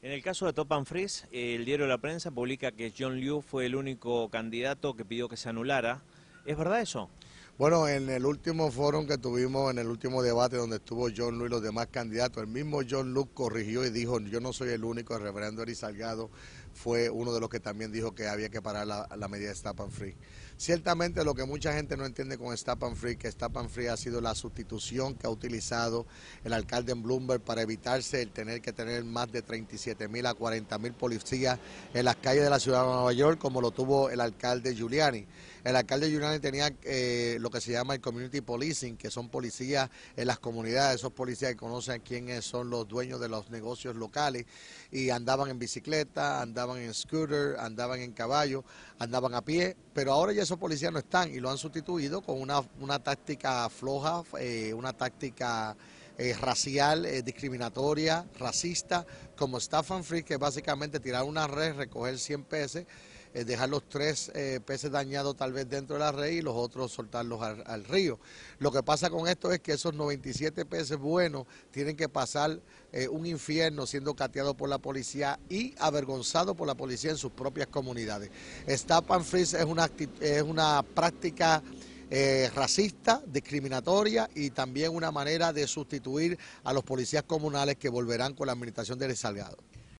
En el caso de Top and Freeze, el diario La Prensa publica que John Liu fue el único candidato que pidió que se anulara. ¿Es verdad eso? Bueno, en el último foro que tuvimos, en el último debate donde estuvo John Lewis y los demás candidatos, el mismo John Lewis corrigió y dijo, yo no soy el único, el reverendo Eric Salgado fue uno de los que también dijo que había que parar la medida de Stop and Free. Ciertamente lo que mucha gente no entiende con Stop and Free, que Stop and Free ha sido la sustitución que ha utilizado el alcalde en Bloomberg para evitarse el tener que tener más de 37.000 a 40.000 policías en las calles de la ciudad de Nueva York, como lo tuvo el alcalde Giuliani. El alcalde Giuliani tenía lo que se llama el community policing, que son policías en las comunidades, esos policías que conocen quiénes son los dueños de los negocios locales y andaban en bicicleta, andaban en scooter, andaban en caballo, andaban a pie, pero ahora ya esos policías no están y lo han sustituido con una táctica floja, una táctica racial, discriminatoria, racista, como Stop and Free, que es básicamente tirar una red, recoger 100 peces, dejar los 3 peces dañados tal vez dentro de la red y los otros soltarlos al río. Lo que pasa con esto es que esos 97 peces buenos tienen que pasar un infierno siendo cateados por la policía y avergonzados por la policía en sus propias comunidades. Stop and Freeze es una práctica racista, discriminatoria y también una manera de sustituir a los policías comunales que volverán con la administración de Eric Salgado.